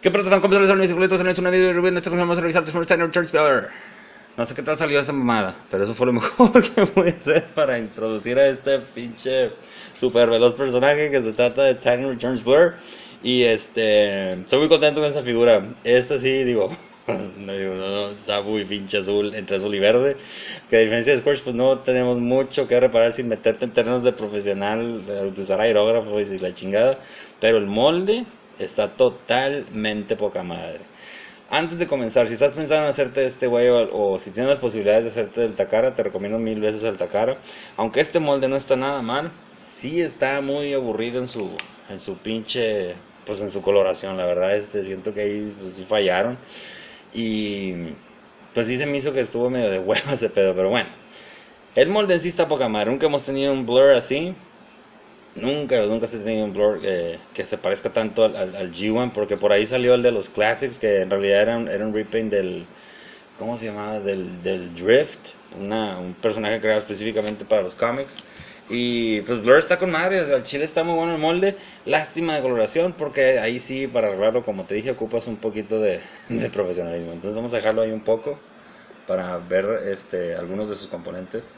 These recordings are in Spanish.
¿Qué personas completamente son mis circulitos en una video Rubén? Nosotros vamos a revisar Transformers Time Returns Power. No sé qué tal salió esa mamada, pero eso fue lo mejor que pude hacer para introducir a este pinche super veloz personaje que se trata de Time Returns Blur. Y estoy muy contento con esa figura. Esta sí, digo, no, está muy pinche azul, entre azul y verde. Que a diferencia de Scorch, pues no tenemos mucho que reparar sin meterte en terrenos de profesional, de usar aerógrafos y la chingada. Pero el molde está totalmente poca madre. Antes de comenzar, si estás pensando en hacerte este güey o si tienes las posibilidades de hacerte del Takara, te recomiendo 1000 veces el Takara. Aunque este molde no está nada mal, sí está muy aburrido en su pinche, pues en su coloración. La verdad, siento que ahí pues, sí fallaron. Y pues sí se me hizo que estuvo medio de huevo ese pedo, pero bueno. El molde en sí está poca madre. Nunca hemos tenido un Blur así. Nunca se ha tenido un Blur que se parezca tanto al G1, porque por ahí salió el de los Classics, que en realidad era un repaint del, ¿cómo se llamaba? Del Drift, un personaje creado específicamente para los cómics. Y pues Blur está con madre, o sea, el chile está muy bueno el molde, lástima de coloración, porque ahí sí, para arreglarlo, como te dije, ocupas un poquito de profesionalismo. Entonces vamos a dejarlo ahí un poco para ver algunos de sus componentes.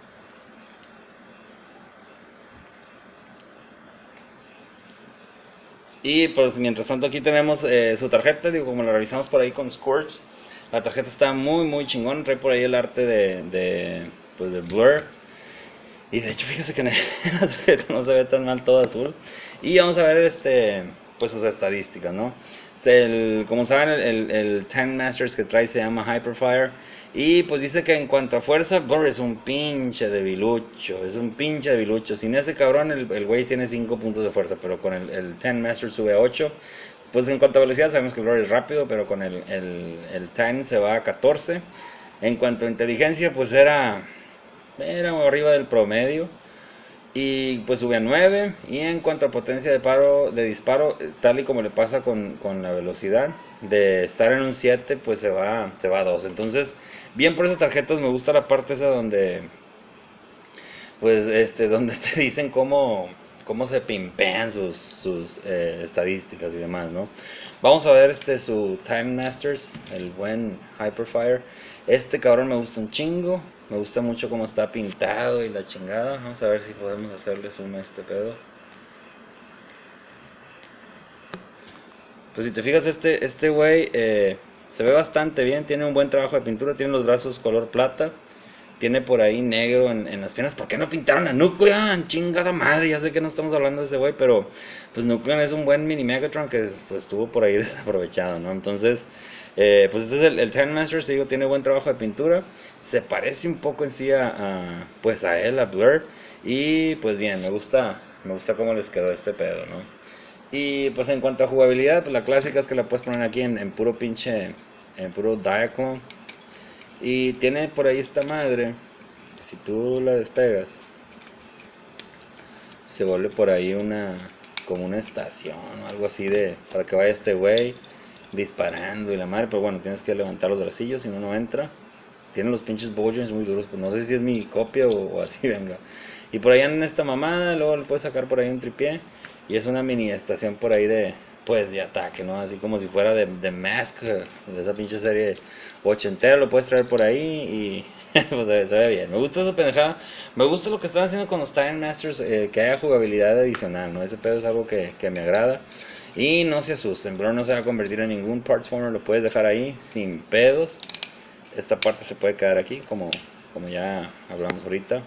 Y pues mientras tanto aquí tenemos su tarjeta, digo, como la revisamos por ahí con Scorch. La tarjeta está muy chingón, trae por ahí el arte pues de Blur. Y de hecho fíjese que en la tarjeta no se ve tan mal todo azul. Y vamos a ver pues sus estadísticas, ¿no? Como saben, el Tank Masters que trae se llama Hyperfire. Y pues dice que en cuanto a fuerza, Blur es un pinche debilucho. Es un pinche debilucho. Sin ese cabrón, el güey tiene 5 puntos de fuerza. Pero con el Tank Masters sube a 8. Pues en cuanto a velocidad, sabemos que el Blur es rápido. Pero con el Tank se va a 14. En cuanto a inteligencia, pues era arriba del promedio. Y pues sube a 9. Y en cuanto a potencia de disparo, tal y como le pasa con la velocidad, de estar en un 7, pues se va a 2. Entonces, bien por esas tarjetas, me gusta la parte esa donde, pues, donde te dicen cómo se pimpean sus estadísticas y demás, ¿no? Vamos a ver su Time Masters, el buen Hyperfire. Este cabrón me gusta un chingo. Me gusta mucho cómo está pintado y la chingada. Vamos a ver si podemos hacerle zoom a este pedo. Pues si te fijas, este güey se ve bastante bien. Tiene un buen trabajo de pintura. Tiene los brazos color plata. Tiene por ahí negro en las piernas. ¿Por qué no pintaron a Nucleon? Chingada madre. Ya sé que no estamos hablando de ese güey, pero pues Nucleon es un buen mini Megatron que pues estuvo por ahí desaprovechado, ¿no? Entonces, pues este es el Time Masters, te digo, tiene buen trabajo de pintura. Se parece un poco en sí pues a él, a Blur. Y pues bien, me gusta cómo les quedó este pedo, ¿no? Y pues en cuanto a jugabilidad, pues la clásica es que la puedes poner aquí en puro pinche, en puro Diaclone. Y tiene por ahí esta madre, que si tú la despegas, se vuelve por ahí como una estación o algo así para que vaya este güey disparando y la madre. Pero bueno, tienes que levantar los bracillos, si no, no entra. Tiene los pinches bowlings muy duros, pues no sé si es mi copia o así, venga. Y por ahí en esta mamada, luego le puedes sacar por ahí un tripié. Y es una mini estación por ahí pues de ataque, ¿no? Así como si fuera de Mask, de esa pinche serie ochentera, lo puedes traer por ahí y pues se ve bien. Me gusta esa pendejada, me gusta lo que están haciendo con los Time Masters, que haya jugabilidad adicional, ¿no? Ese pedo es algo que me agrada. Y no se asusten, Blur no se va a convertir en ningún Parts Former, lo puedes dejar ahí sin pedos. Esta parte se puede quedar aquí, como ya hablamos ahorita.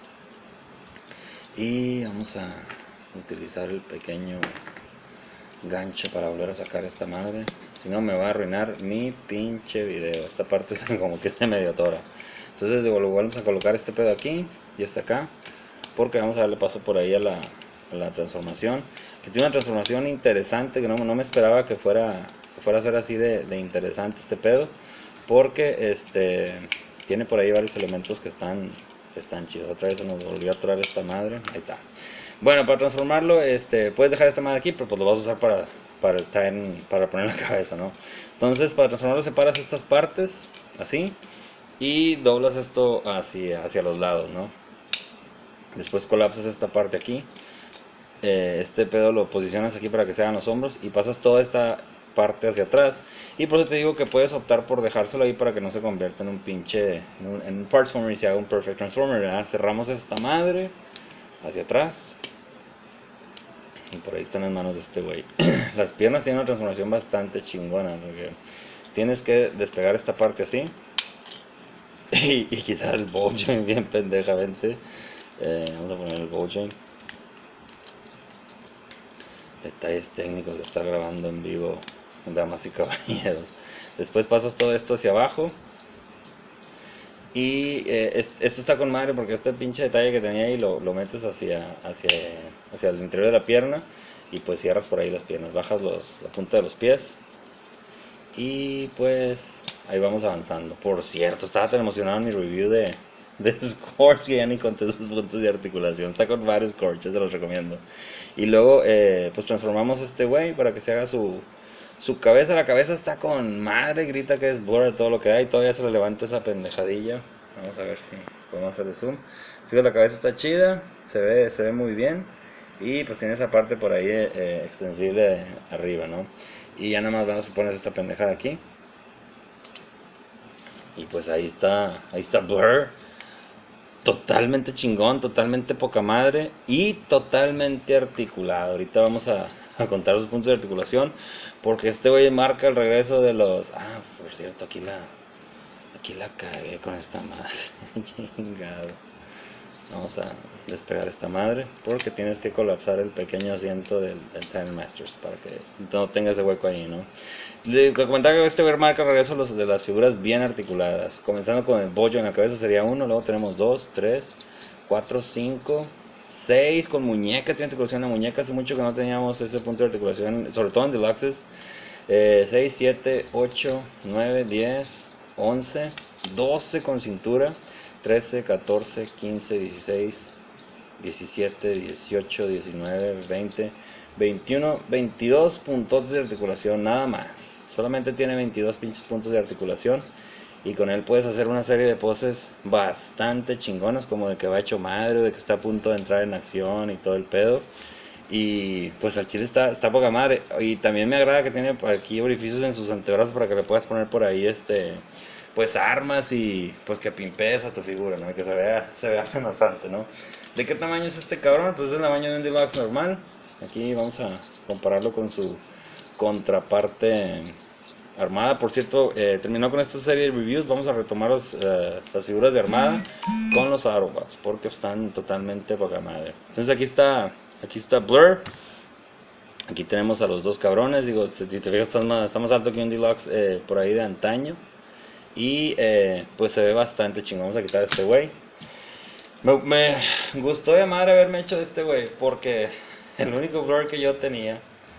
Y vamos a utilizar el pequeño gancho para volver a sacar esta madre. Si no, me va a arruinar mi pinche video. Esta parte es como que se medio tora. Entonces volvemos a colocar este pedo aquí y este acá, porque vamos a darle paso por ahí a la transformación, que tiene una transformación interesante, que no me esperaba que fuera a ser así de interesante este pedo, porque tiene por ahí varios elementos que están chidos. Otra vez se nos volvió a atorar esta madre. Ahí está. Bueno, para transformarlo, puedes dejar esta madre aquí, pero pues lo vas a usar para poner la cabeza, ¿no? Entonces, para transformarlo separas estas partes, así, y doblas esto hacia los lados, ¿no? Después colapsas esta parte aquí. Este pedo lo posicionas aquí para que se hagan los hombros y pasas toda esta parte hacia atrás. Y por eso te digo que puedes optar por dejárselo ahí para que no se convierta en un pinche, en un Partsformer y se haga un Perfect Transformer, ¿verdad? Cerramos esta madre hacia atrás. Y por ahí están las manos de este güey. Las piernas tienen una transformación bastante chingona, porque tienes que despegar esta parte así y quitar el ball joint bien pendejamente. Vamos a poner el ball joint. Detalles técnicos de estar grabando en vivo, damas y caballeros. Después pasas todo esto hacia abajo. Y esto está con madre porque este pinche detalle que tenía ahí lo metes hacia el interior de la pierna. Y pues cierras por ahí las piernas, bajas la punta de los pies. Y pues ahí vamos avanzando. Por cierto, estaba tan emocionado en mi review de Scorch que ya ni conté sus puntos de articulación. Está con varios Scorch, se los recomiendo. Y luego pues transformamos a este güey para que se haga su cabeza. La cabeza está con madre, grita que es blur todo lo que hay. Todavía se le levanta esa pendejadilla. Vamos a ver si podemos hacerle zoom. Fíjate, la cabeza está chida, se ve muy bien. Y pues tiene esa parte por ahí extensible arriba, ¿no? Y ya nada más van a poner esta pendejada aquí. Y pues ahí está Blur. Totalmente chingón, totalmente poca madre y totalmente articulado. Ahorita vamos a contar sus puntos de articulación, porque este güey marca el regreso de los... Ah, por cierto, aquí la cagué con esta madre. Chingado. Vamos a despegar esta madre, porque tienes que colapsar el pequeño asiento del Tandem Masters para que no tenga ese hueco ahí, ¿no? Le comentaba que este güey marca el regreso de las figuras bien articuladas, comenzando con el bollo en la cabeza sería 1, luego tenemos 2, 3, 4, 5, 6 con muñeca, tiene articulación en la muñeca, hace mucho que no teníamos ese punto de articulación, sobre todo en Deluxes. 6, 7, 8, 9, 10, 11, 12 con cintura, 13, 14, 15, 16, 17, 18, 19, 20, 21, 22 puntos de articulación nada más. Solamente tiene 22 pinches puntos de articulación. Y con él puedes hacer una serie de poses bastante chingonas, como de que va hecho madre, de que está a punto de entrar en acción y todo el pedo. Y pues al chile está poca madre. Y también me agrada que tiene aquí orificios en sus antebrazos para que le puedas poner por ahí pues armas y pues que pimpees a tu figura, ¿no? Y que se vea amenazante, ¿no? ¿De qué tamaño es este cabrón? Pues es el tamaño de un Deluxe normal. Aquí vamos a compararlo con su contraparte Armada. Por cierto, terminó con esta serie de reviews. Vamos a retomar las figuras de Armada con los Autobots, porque están totalmente poca madre. Entonces aquí está Blur. Aquí tenemos a los dos cabrones. Digo, si te fijas, está más alto que un Deluxe por ahí de antaño. Y pues se ve bastante chingón. Vamos a quitar a este güey. Me gustó de madre haberme hecho de este güey, porque el único Blur que yo tenía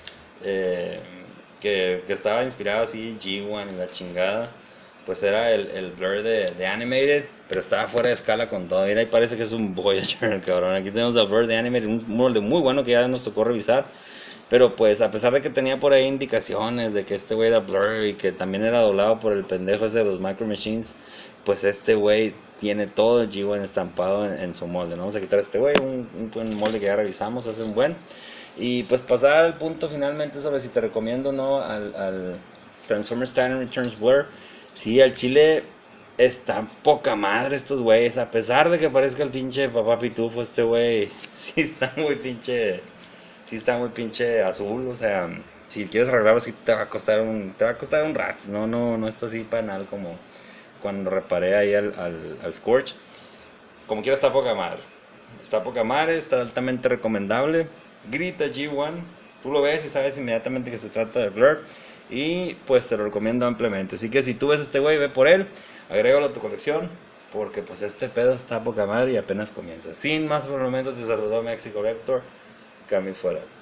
que estaba inspirado así, G1 y la chingada, pues era el Blur de Animated, pero estaba fuera de escala con todo. Mira, y parece que es un Voyager, cabrón. Aquí tenemos el Blur de Animated, un molde muy bueno que ya nos tocó revisar. Pero pues a pesar de que tenía por ahí indicaciones de que este güey era Blur y que también era doblado por el pendejo ese de los Micro Machines, pues este güey tiene todo el G1 estampado en su molde, ¿no? Vamos a quitar a este güey, un buen molde que ya revisamos, hace un buen. Y pues pasar al punto finalmente sobre si te recomiendo o no al Transformers Titan Returns Blur. Sí, al chile están poca madre estos güeyes, a pesar de que parezca el pinche papá pitufo, este güey sí está muy pinche azul. O sea, si quieres arreglarlo sí te va a costar un rato, no está así panal como cuando reparé ahí al Scorch. Como quiera está poca madre, está altamente recomendable. Grita G1, tú lo ves y sabes inmediatamente que se trata de Blur, y pues te lo recomiendo ampliamente. Así que si tú ves este güey, ve por él, agrégalo a tu colección, porque pues este pedo está poca madre y apenas comienza. Sin más por el momento, te saludó Mexico Vector, cambio fuera.